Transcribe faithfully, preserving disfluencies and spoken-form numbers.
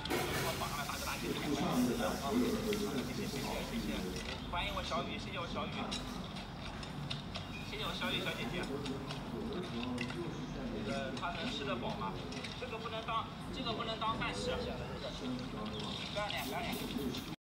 我绑了，打个打起来。谢谢谢谢谢谢，欢迎我小雨，谢谢我小雨，谢谢我小雨小姐姐。这个他能吃得饱吗？这个不能当，这个不能当饭吃。不要脸不要脸。